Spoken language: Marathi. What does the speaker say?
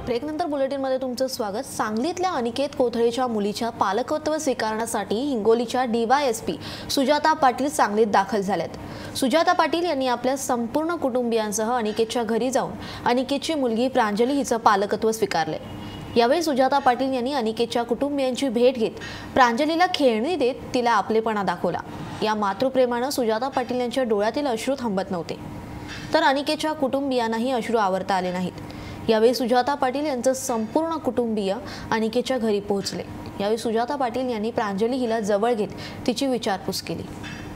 ब्रेकनंतर बुलेटिनमध्ये तुमचं स्वागत। सांगलीतल्या अनिकेत कोथळेच्या मुलीच्या पालकत्व स्वीकारण्यासाठी हिंगोलीच्या डीवायएसपी सुजाता पाटील सांगलीत दाखल झाल्यात। सुजाता पाटील यांनी आपल्या संपूर्ण कुटुंबियांसह अनिकेतच्या घरी जाऊन अनिकेतची मुलगी प्रांजली हिचं पालकत्व स्वीकारले। यावेळी सुजाता पाटील यांनी अनिकेतच्या कुटुंबियांची भेट घेत प्रांजलीला खेळणी देत तिला आपलेपणा दाखवला। या मातृप्रेमानं सुजाता पाटील यांच्या डोळ्यातील अश्रू थांबत नव्हते, तर अनिकेतच्या कुटुंबियांनाही अश्रू आवरता आले नाहीत। यावेळी सुजाता पाटील यांचं संपूर्ण कुटुंबीय अनिकेतच्या घरी पोहोचले। यावेळी सुजाता पाटील यांनी प्रांजली हिला जवळ घेत तिची विचारपूस केली।